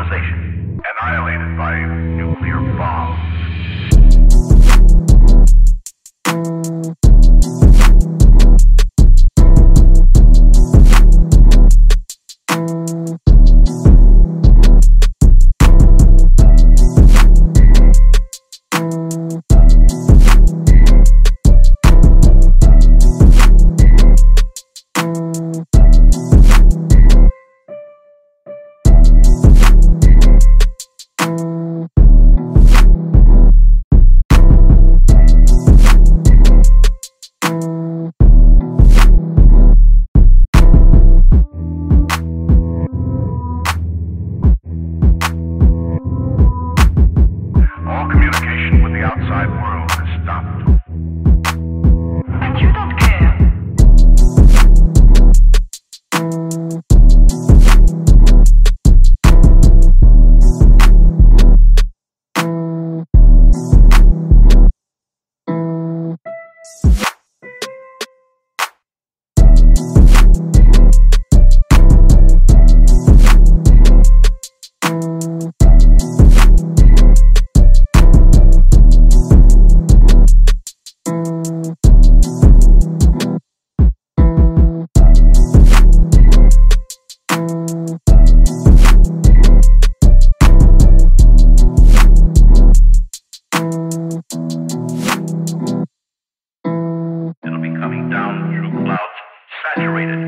civilization annihilated by nuclear bombs. All communication with the outside world has stopped. And you don't care. It'll be coming down through clouds, saturated